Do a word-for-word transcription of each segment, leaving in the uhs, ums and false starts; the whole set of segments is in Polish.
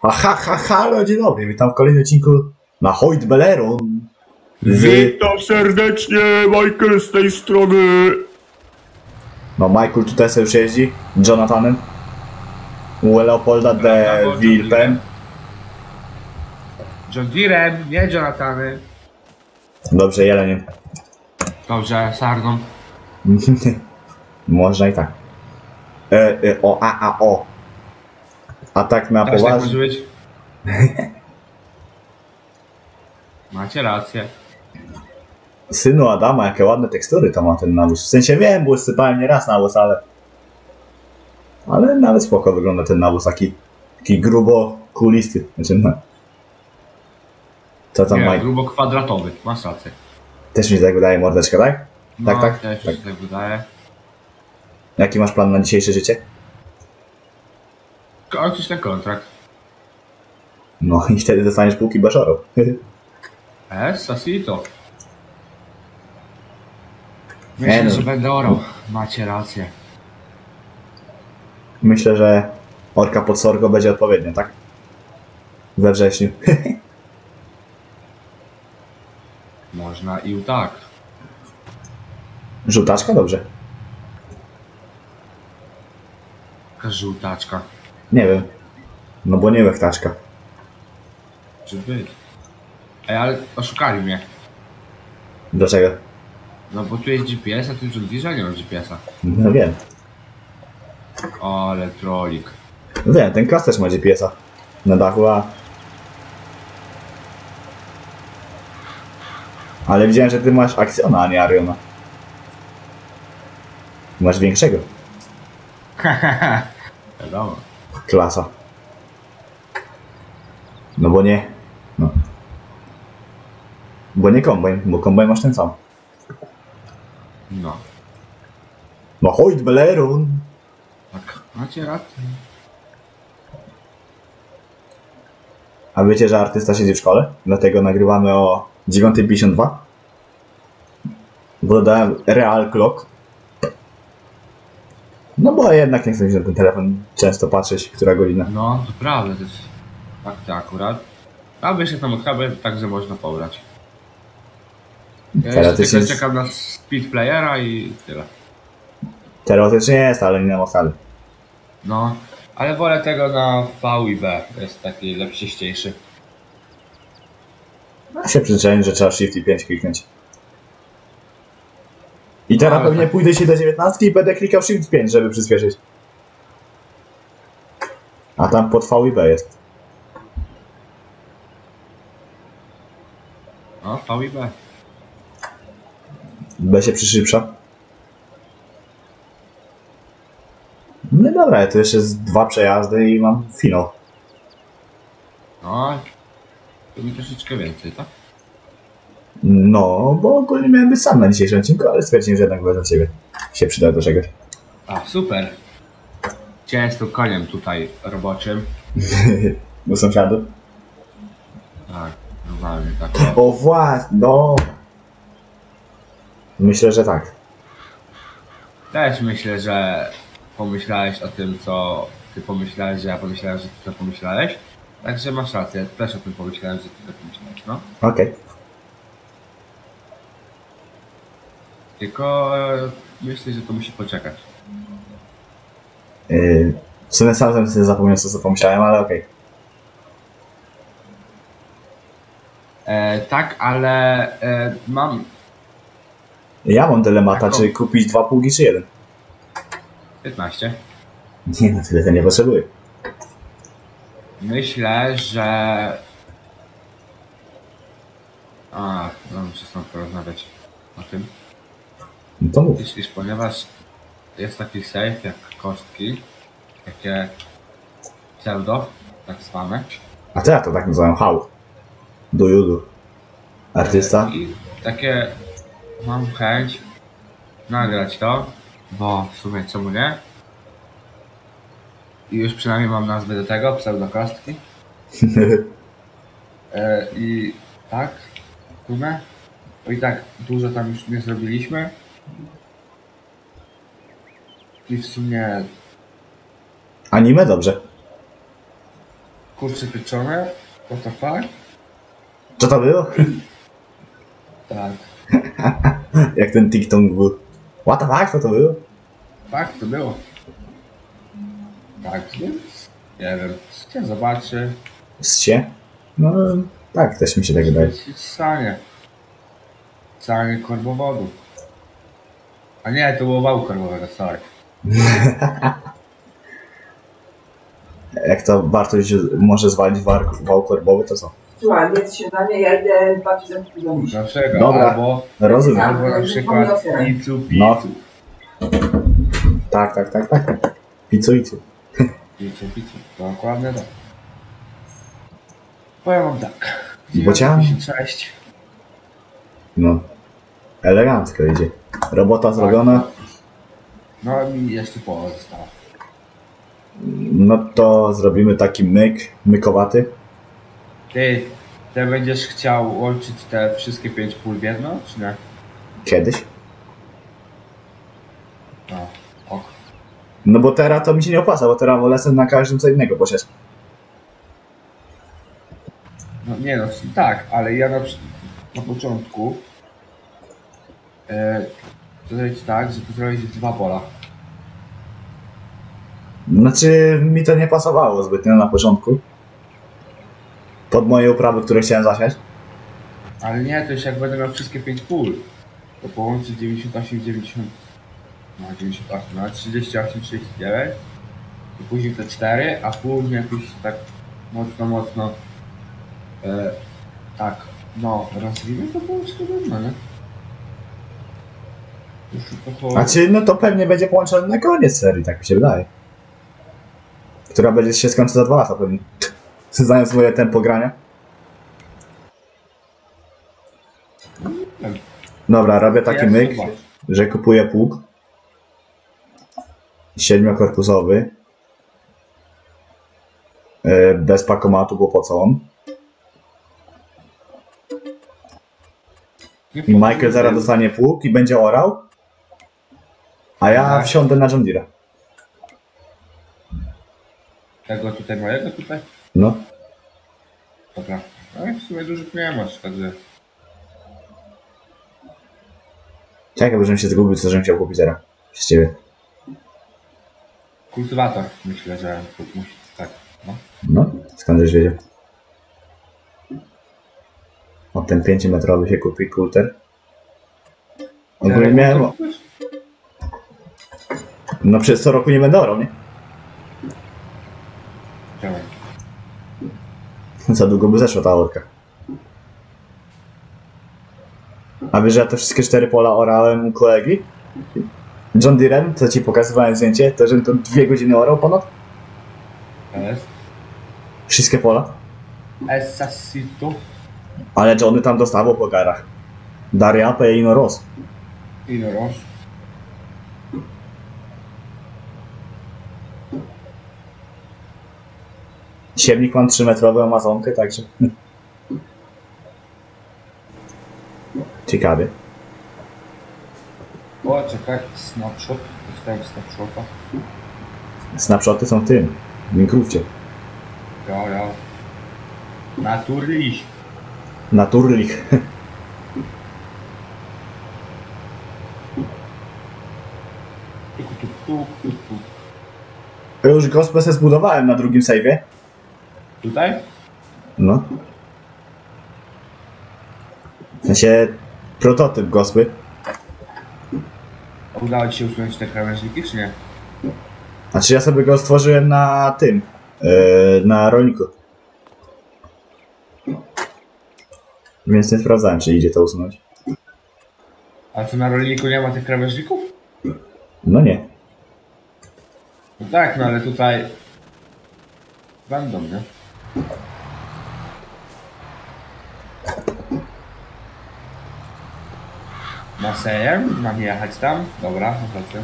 Ha, ha, halo, dzień dobry, witam w kolejnym odcinku na Hoyt Beleron. Witam serdecznie, Michael z tej strony. No, Michael tutaj sobie już jeździ, Jonathanem. U Leopolda de Wilpen. John Deerem, nie Jonathany. Dobrze, jeleniem. Dobrze, sarną. Można i tak. E, e, o, a, a, o. A tak na Też tak poważnie. może być. Macie rację. Synu Adama, jakie ładne tekstury to ma ten nawóz. W sensie wiem, bo sypałem nie raz nawóz, ale... Ale nawet spoko wygląda ten nawóz, taki... Taki grubo kulisty. Znaczy, no. Co tam, Nie, Mike? grubo kwadratowy, masz rację. Też mi się tak wydaje, mordeczka, tak? No, Tak, tak? też Tak. mi się tak wydaje. Jaki masz plan na dzisiejsze życie? Kończysz ten kontrakt. No i wtedy dostaniesz półki Baszoro. E, Sasito. Nie Myślę, no. że będę orał. Macie rację. Myślę, że orka pod sorgo będzie odpowiednio, tak? We wrześniu. Można i tak. Żółtaczka? Dobrze. Taka żółtaczka. Nie wiem. No bo nie łechtaczka. Czy być? Ej, ale oszukali mnie. Dlaczego? No bo tu jest G P S, a tu John Deere nie ma G P S-a. No wiem. Ale trolik. No wiem, ten klas też ma G P S-a. Na dachu, a... Ale widziałem, że ty masz Actiona, a nie Ariona. Masz większego. Wiadomo. Klasa. No bo nie... No. Bo nie kombajn, bo kombajn masz ten sam. No. No Hoyt Beleron. Tak, macie rację. A wiecie, że artysta siedzi w szkole? Dlatego nagrywamy o dziewiąta pięćdziesiąt dwa. Bo dodałem real clock. No bo jednak nie chcę mi na ten telefon często patrzeć, która godzina. No, to prawda, to jest fakt akurat. A wyszedł tam od kabel, także można pobrać. Ja jeszcze Teoretycznie, tylko czekam na speed playera i tyle. teoretycznie jest, ale nie na mocale. No, ale wolę tego na V i B, jest taki lepszyściejszy. Ja się przyzwyczaiłem, że trzeba Shift i pięć kliknąć. I teraz ale pewnie tak. pójdę się do dziewiętnastki i będę klikał Shift pięć, żeby przyspieszyć. A tam pod V i B jest. No, V i B. B się przyszybsza. No dobra, to jeszcze z dwa przejazdy i mam finał. No, to mi troszeczkę więcej, tak? No, bo ogólnie miałem być sam na dzisiejszym odcinku, ale stwierdziłem, że jednak wezmę ciebie. Się przyda do czegoś. A, super. Gdzie jest tu koniem tutaj roboczym? Do sąsiadów. Tak, normalnie tak. O właśnie, no. Myślę, że tak. Też myślę, że pomyślałeś o tym, co ty pomyślałeś, że ja pomyślałem, że ty to pomyślałeś. Także masz rację, też o tym pomyślałem, że ty to pomyślałeś, no. Okej. Okay. Tylko e, myślę, że to musi poczekać. Yy, w sumie sam sobie zapomniałem, co sobie pomyślałem, ale okej. Okay. E, tak, ale e, mam Ja mam dylemata, Jaką? czy kupić dwa pługi, czy jeden. piętnaście. Nie, no tyle to nie potrzebuję. Myślę, że... A, no muszę stąd porozmawiać o tym. No to mów. Iż, iż ponieważ jest taki safe jak kostki, takie pseudo, tak zwane. A co ja to tak nazywam? How? Do you do? Artysta? I takie mam chęć nagrać to, bo w sumie czemu nie? I już przynajmniej mam nazwę do tego, pseudo kostki. E, I tak, w sumie. Bo i tak dużo tam już nie zrobiliśmy. I w sumie Anime? Dobrze. kurcze pieczone, what the fuck? Co to było? Tak. Jak ten TikTok był. What the fuck, co to było? Tak, to było. Tak, więc nie wiem, się zobaczy. Z się? No, tak, też mi się tak wydaje. Sanie. Sanie korbowodu. A nie, to było wał korbowego, sorry. Jak to Bartoś może zwalić war, wał korbowy, to co? Słuchaj, jest śniadanie, ja idę dwa tysiące do nich. Dlaczego? Dobra. Albo, Rozumiem. albo na przykład pizzu, No. pizzu. Tak, tak, tak, tak. Pizzu, pizzu. Pizzu, pizzu. Dokładnie tak. Powiem wam tak. Bocian? dziewięćdziesiąt sześć. No. Elegancko idzie. Robota zrobiona. No mi jeszcze połowa została. No to zrobimy taki myk, mykowaty. Ty, ty będziesz chciał łączyć te wszystkie pięć pól w jedno, czy nie? Kiedyś. No, ok. No bo teraz to mi się nie opłaca, bo teraz wolę sobie na każdym co innego posiać. No nie no, tak, ale ja na, przy- na początku e, to zrobić tak, że to zrobić dwa pola. Znaczy, mi to nie pasowało zbytnio na początku. Pod moje uprawy, które chciałem zasiać. Ale nie, to już jak będę miał wszystkie pięć pól, to połączyć dziewięćdziesiąt osiem, dziewięćdziesiąt, no dziewięćdziesiąt osiem, no trzydzieści osiem, trzydzieści dziewięć i później te cztery, a później jakoś tak mocno, mocno e, tak, no rozwinę to było trudno, nie? Już to Znaczy, no to pewnie będzie połączone na koniec serii, tak mi się wydaje. Która będzie się skończyć za dwa lata pewnie. Znając moje tempo grania. Dobra, robię taki myk, że kupuję pług. Siedmiokorpusowy. Yy, Bez pakomatu, bo po co on? I Michael zaraz dostanie pług i będzie orał. A ja Tak. wsiądę na John Deere. Tego tutaj mojego tutaj? No. Dobra. No i w sumie dużo nie masz, także... Czekaj, żebym się zgubił, co żebym chciał kupić teraz. Przez ciebie. Kultywator, myślę, że musi, tak, no. No, skąd żeś wiedział? O, ten pięciometrowy się kupi, kulter. Ogólnie miałem... No przez co roku nie będę orał, nie? Czemu? Za długo by zeszła ta orka. A wiesz, że ja te wszystkie cztery pola orałem u kolegi? John Deerem, co ci pokazywałem zdjęcie, to że to dwie godziny orał ponad? To jest? Wszystkie pola. Esasito. Ale Johnny tam dostawał po garach. Dariapę i Inoros. I no roż. Siewnik mam trzymetrową amazonkę, także... Ciekawie. O, czekaj, snapshot. Dostałem snapshota. Snapshoty są w tym, w Minecrafcie. Ja, ja. Naturlich. Naturlich. Tuk, tuk, tuk, tuk, tuk. Ja już gospę se zbudowałem na drugim save'ie. Tutaj? No. W sensie prototyp gospy. Udało ci się usunąć te krawężniki, czy nie? Znaczy ja sobie go stworzyłem na tym, yy, na rolniku. Więc nie sprawdzałem, czy idzie to usunąć. A co, na rolniku nie ma tych krawężników? No nie. No tak, no ale tutaj... Będą, nie? Na sejem? Mam jechać tam? Dobra, zobaczę.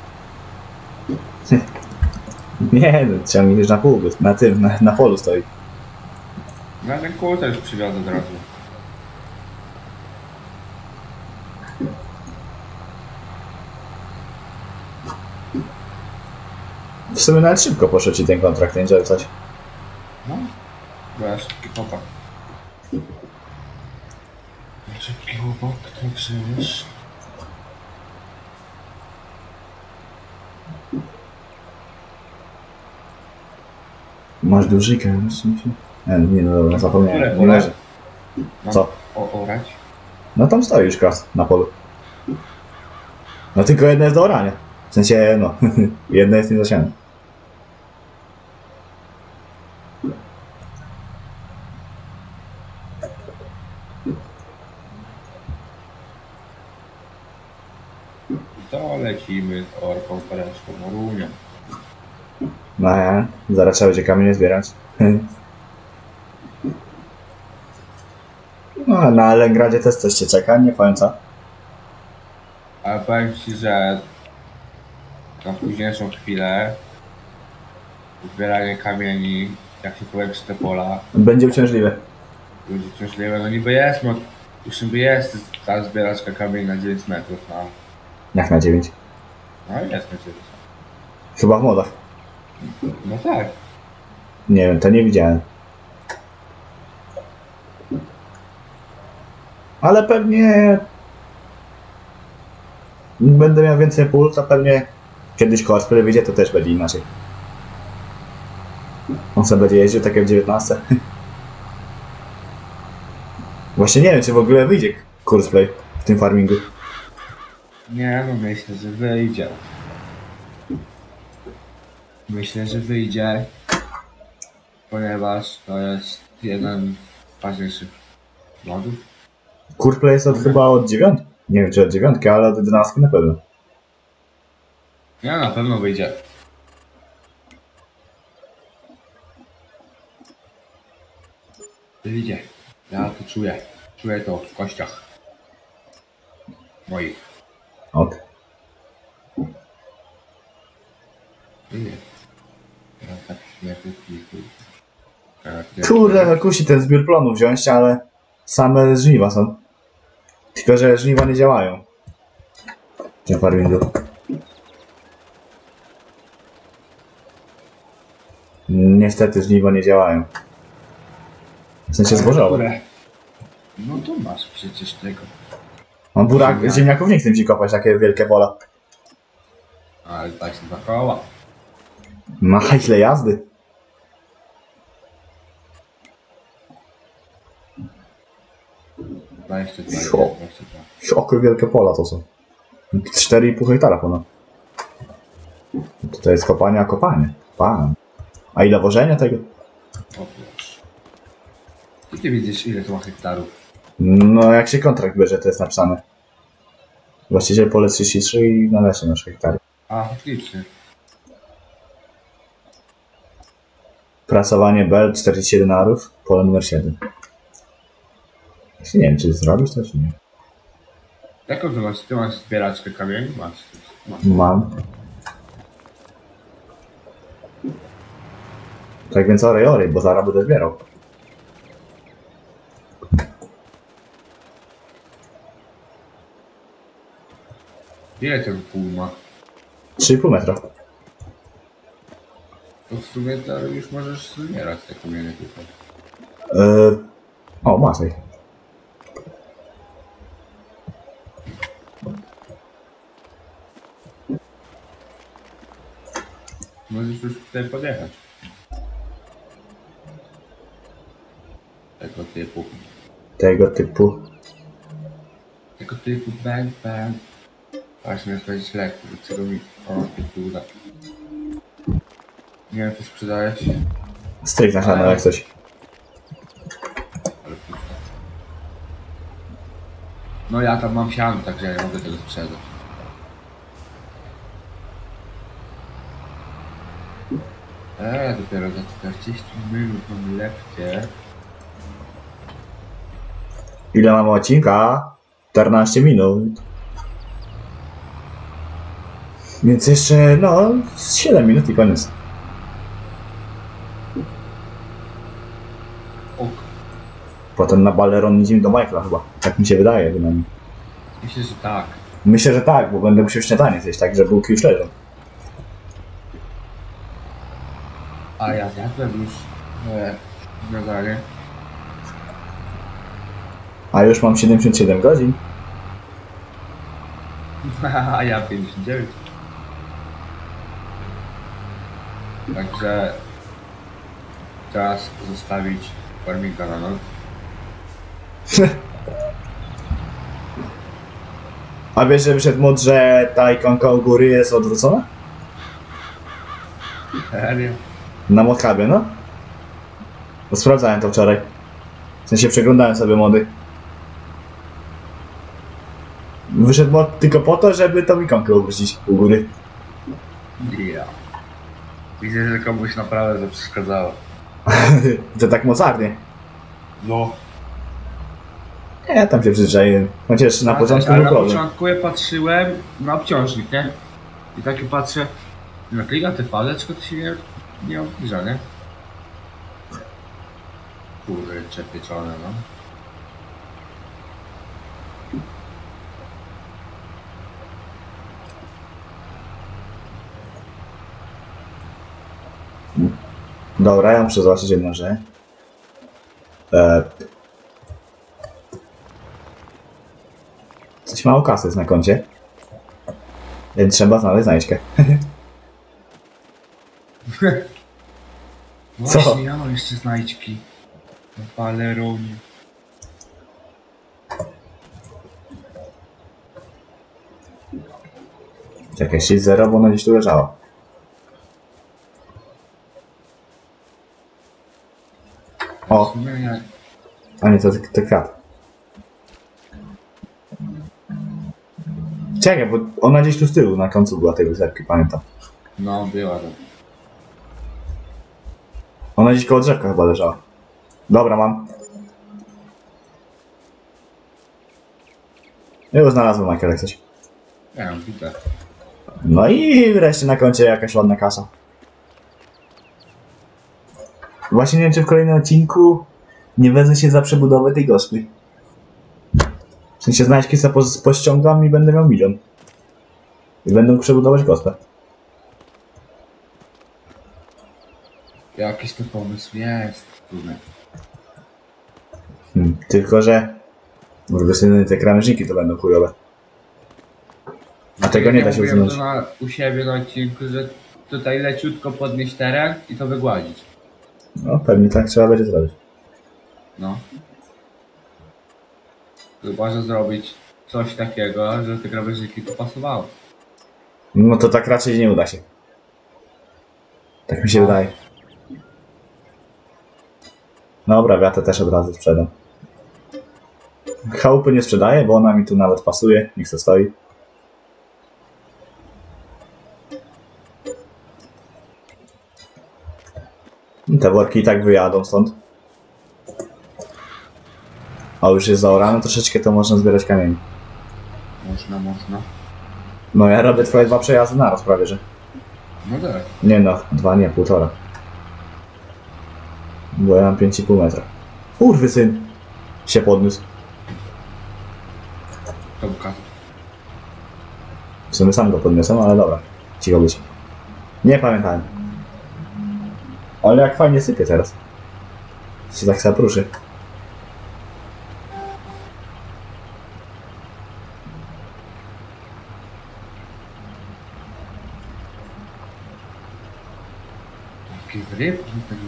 Nie, no, ciągniesz na pół, na tym, na, na polu stoi. No ten kół też przywiozę od razu. W sumie nawet szybko poszedł ci ten kontrakt, nie działo coś. No, Była szybki chłopak. Szybki chłopak, także wiesz. Masz dużykę, nie, nie, no dobra, zapomniałem. Które Nie pole? może. Mam Co? O, orać? No tam stoi już kras na polu. No tylko jedna jest do orania. W sensie, no, jedna jest niezasiana. To lecimy z orką, pareczką, morunią. No ja, zaraz trzeba będzie kamienie zbierać. No a na Lengradzie też coś cię czeka, nie powiem co. Ale powiem ci, że na późniejszą chwilę zbieranie kamieni, jak się połączy te pola, Będzie uciążliwe. będzie ciążliwe. No niby jest, no już niby jest ta zbieraczka kamieni na dziewięć metrów, no. Jak na dziewięć. No jest na dziewięć. Chyba w modach. No tak. Nie wiem, to nie widziałem. Ale pewnie... Będę miał więcej pól, to pewnie kiedyś cosplay wyjdzie, to też będzie inaczej. On sobie będzie jeździł tak jak w dziewiętnastce. Właśnie nie wiem, czy w ogóle wyjdzie cosplay w tym farmingu. Nie, no myślę, że wyjdzie. Myślę, że wyjdzie, ponieważ to jest jeden z ważniejszych modów. Cosplay jest od, chyba od dziewiątki. Nie wiem, czy od dziewiątki, ale od jedenastki na pewno. Nie, na pewno wyjdzie. Wyjdzie. Ja to czuję. Czuję to w kościach moich. Ok. Wyjdzie. Ja tak nie kupię. Kurde, kusi ten zbiór plonów wziąć, ale same żniwa są. Tylko, że żniwa nie działają. W tym farmingu. Niestety żniwa nie działają. W sensie zbożowe. No to masz przecież tego. Mam burak, ziemniaków nie chcę ci kopać, takie wielkie pola. Ale tak się dwa koła. Ma ile jazdy. dwadzieścia dwa, Sio. dwadzieścia dwa. Okry wielkie pola to są. cztery i pół hektara ponad. Tutaj jest kopanie, a kopanie. Pan. A ile wożenia tego? O proszę. I ty widzisz, ile to ma hektarów? No jak się kontrakt bierze, to jest napisane. Właściciel pole trzydzieści trzy i należy nasz hektary. A, faktycznie. Prasowanie Bell czterdzieści siedem arów, pole numer siedem. Właśnie nie wiem, czy zrobisz to, czy nie. Jaką ty masz? Ty masz zbieraczkę kamieni? Masz. masz. Mam. Tak więc orej, orej, bo zaraz będę zbierał. Ile ten pół ma? trzy i pół metra. To w sumie to już możesz zbierać te kamienie tutaj. Yy... O, masej. Możesz już tutaj podjechać. Tego typu. Tego typu. Tego typu bang bang. Właśnie jest powiedzieć lekko, do czego mi o tu uda. Nie wiem, czy sprzedałeś, Stryk na siano, jak coś. ale pusto. No ja tam mam siano, także ja nie mogę tego sprzedać. Eee, dopiero za czterdzieści minut mam lepkie. Ile mamy odcinka? czternaście minut. Więc jeszcze, no, siedem minut i koniec. Ok. Potem na Baleron idziemy do Michaela chyba. Tak mi się wydaje bynajmniej. Myślę, że tak. Myślę, że tak, bo będę musiał śniadanie zjeść, tak, że bułki już leżą. A ja zjadłem już e, Gadanie. A już mam siedemdziesiąt siedem godzin. A ja pięćdziesiąt dziewięć. Także czas zostawić farminga na noc. A wiesz, że wyszedł mod, że ta ikonka u góry jest odwrócona? Serio? Na modhubie, no? Bo sprawdzałem to wczoraj. W sensie przeglądałem sobie mody. Wyszedł mod tylko po to, żeby tą ikonkę obrócić u góry. Ja. Widzę, że komuś naprawdę to przeszkadzało. To tak mocarnie. No. Nie, tam się przyzwyczaiłem. Chociaż na początku Ale był na problem. początku ja patrzyłem na obciążnik, nie? I tak patrzę, na klika te fale, tylko to się nie, nie obniża, nie? Kurczę, pieczone, no. Dobra, ja muszę zobaczyć jedną rzecz. E... Coś mało kasy jest na koncie. Więc trzeba znaleźć znajdźkę. Co? Właśnie, ja mam jeszcze znajdźki. Na paleronie. Czekaj, sześć zero, bo ona gdzieś tu leżała. O, W sumie ja... a nie, to, to kwiat. Czekaj, bo ona gdzieś tu z tyłu, na końcu była tej wysepki, pamiętam. No, była to. Ona gdzieś koło drzewka chyba leżała. Dobra, mam. Już znalazłem Michael jak coś. Ja ją widzę. No i wreszcie na koncie jakaś ładna kasa. Właśnie nie wiem, czy w kolejnym odcinku nie wezmę się za przebudowę tej gospy. W sensie znajdźki sobie po, pościągam i będę miał milion. I będę mógł przebudować gospę. Jakiś to pomysł jest. Trudny. Hmm, tylko, że urwysyny te krawężniki to będą chujowe. A tego nie da się mówiłem usunąć. to na, u siebie na odcinku, że tutaj leciutko podnieść teren i to wygładzić. No pewnie tak trzeba będzie zrobić. No. Chyba, że zrobić coś takiego, że te krawężniki to pasowały. No to tak raczej nie uda się. Tak mi się No. wydaje. Dobra, wiatę też od razu sprzedam. Chałupy nie sprzedaję, bo ona mi tu nawet pasuje. Niech to stoi. Te worki i tak wyjadą stąd. A już jest zaorane troszeczkę, to można zbierać kamienie. Można, można. No ja robię twoje dwa przejazdy naraz prawie, że. No tak. Nie no, dwa nie, półtora. Bo ja mam pięć i pół metra. Kurwy syn! Się podniósł. To buka. W sumie sam go podniosłem, ale dobra. Cicho być. Nie pamiętałem. Ale jak fajnie sypie teraz. Się tak sobie pruszy. Jaki ryb?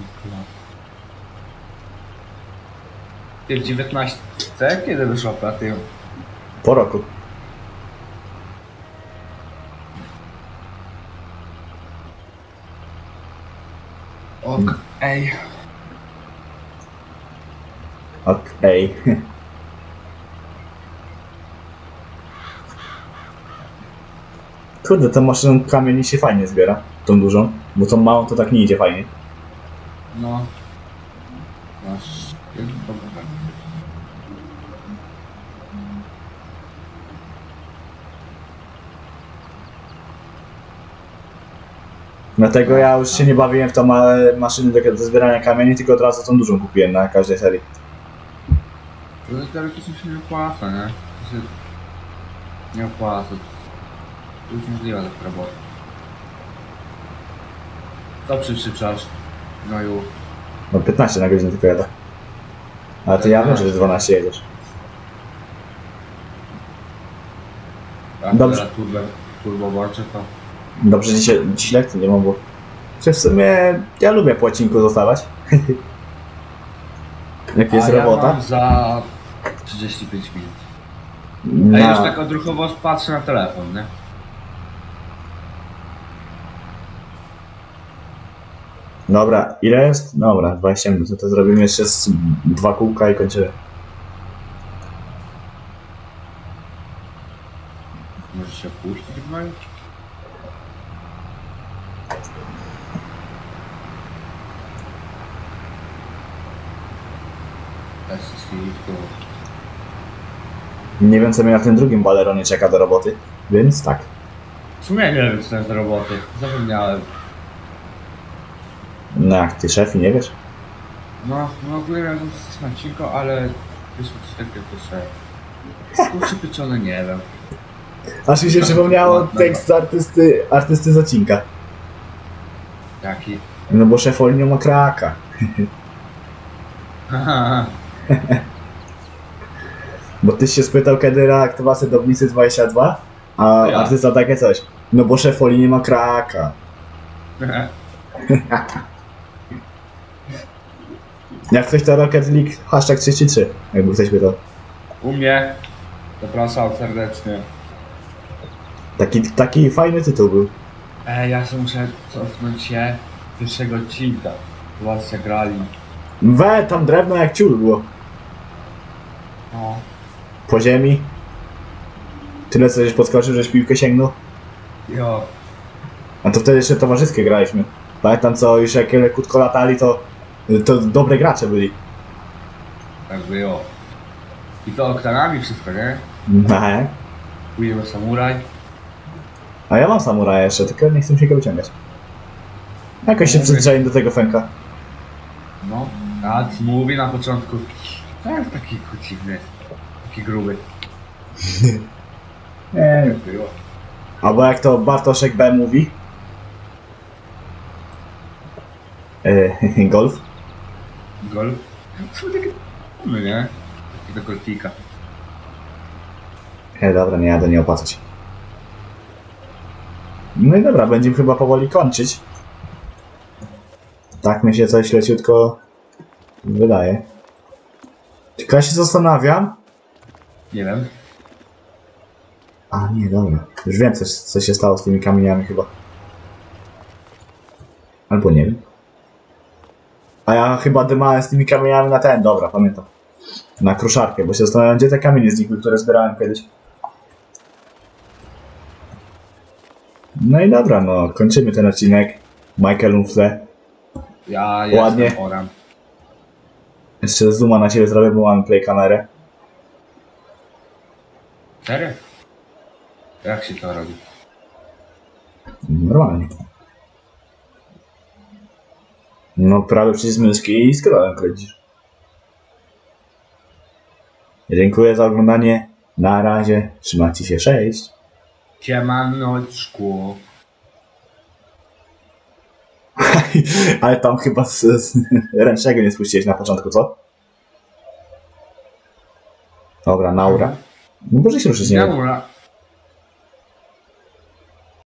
Ty w dziewiętnastce kiedy wyszła platyna? Po roku. Ok, ej. Okej. Kurde, tą maszyną kamieni się fajnie zbiera. Tą dużą. Bo tą małą to tak nie idzie fajnie. No. Masz... Dobra. Dlatego ja już się nie bawiłem w tą małe maszyny do, do zbierania kamieni, tylko od razu tą dużą kupiłem na każdej serii. To teoretycznie się nie opłaca, nie? To się nie opłaca. To jest możliwa taka robota. Co przyszybszasz? No już. No piętnaście na godzinę tylko jadę. Ale ty ja wiem, że dwanaście jedziesz. A Dobrze. teraz turbo, turbo włączę to. Dobrze, dzisiaj, dziś lekcji nie mam, bo... Czy w sumie ja lubię po odcinku zostawać. Jak jest A robota. ja mam za trzydzieści pięć minut. A ja już Na... tak odruchowo patrzę na telefon, nie? Dobra, ile jest? Dobra, dwadzieścia minut, to, to zrobimy jeszcze z dwa kółka i kończymy. Może się opuścić w moim? Asystentko. Nie wiem, co mnie na tym drugim baleronie czeka do roboty, więc tak. W sumie nie wiem, co to jest do roboty. Zapomniałem. No jak ty, szef, i nie wiesz? No, no ogólnie miałem coś na odcinku, ale wyszło coś takiego, że... Kurczę pieczone, nie wiem. Aż mi się przypomniało tekst z artysty, artysty z odcinka. Jaki? No bo szef Olinio ma kraka. Haha. Bo tyś się spytał, kiedy reaktywacja Doblicy dwadzieścia dwa, a Ja. artysta takie coś. No bo szef Oli nie ma kraka. Jak ktoś to Rocket League, hashtag trzydzieści trzy, jakby ktoś pytał. U mnie. Zapraszam serdecznie. Taki, taki fajny tytuł był. Ej, ja sobie muszę cofnąć się pierwszego odcinka. Zobaczcie, grali. We, tam drewno jak ciul było. No. Po ziemi. Tyle co żeś podskoczył, żeś piłkę sięgnął. Jo. A to wtedy jeszcze towarzyskie graliśmy. Pamiętam co, już jak lekutko latali, to, to dobre gracze byli. Tak było. I to oktanami wszystko, nie? A jak? Pójdziemy samuraj. A ja mam samuraja jeszcze, tylko nie chcę się go wyciągać. Jakoś się przyzwyczaiłem do tego fenka. No. A mówi na początku. Tak, taki dziwny. Taki gruby. Nie, Tak było. albo jak to Bartoszek B mówi. E, golf. Golf. Są takie... No nie? Taki do golfika. E, dobra, nie jadę nie opłacać. No i dobra, będziemy chyba powoli kończyć. Tak mi się coś leciutko wydaje. Tylko ja się zastanawiam. Nie wiem. A nie, dobra. Już wiem co, co się stało z tymi kamieniami chyba. Albo nie wiem. A ja chyba dymałem z tymi kamieniami na ten, dobra, pamiętam. Na kruszarkę, bo się zastanawiam, gdzie te kamienie znikły, które zbierałem kiedyś. No i dobra, no, kończymy ten odcinek. Michael Umfle. Ja jestem Ładnie. orem. Jeszcze zooma na ciebie zrobię, bo mam play kamerę. Serio? Jak się to robi? Normalnie. No, prawy przycisk myszki i scrollem kręcisz. Dziękuję za oglądanie. Na razie. Trzymajcie się. Cześć. Siemaneczku. Ale tam chyba z, z ręcznego nie spuściłeś na początku, co? Dobra, Naura. No może się ruszyć, nie wiem. Dobra.